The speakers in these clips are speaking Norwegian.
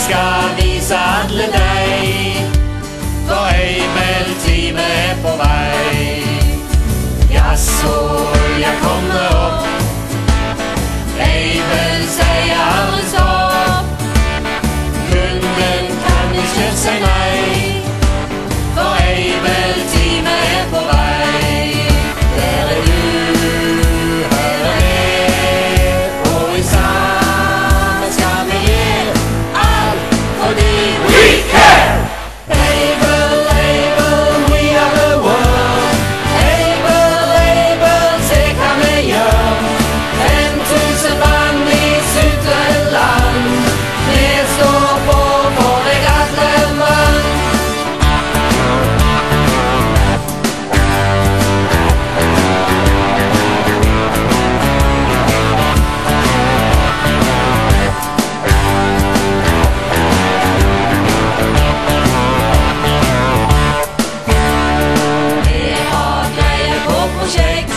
skal vise alle deg, for Aibel-teamet på vei. Jaså, olja kommer opp, Aibel sier aldri stopp. Kunden kan ikke si nei, for Aibel-teamet på vei. Der du, hører med, og i sammen skal vi gi alt fordi we care. Aibel, Aibel, we are the world. Aibel, Aibel, se hva vi gjør. 5000 mann i 70 land. Vi står på for deg alle mann. Vi har greie på prosjekt,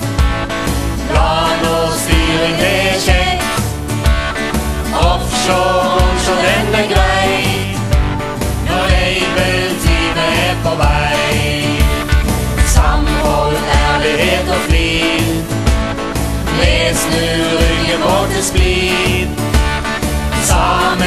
plan og styring det er kjekt. Offshore, onshore, den er grei, når Aibel-teamet er på vei. Samhold, ærlighet og flid, vi snur ryggen vår til splid. Sammen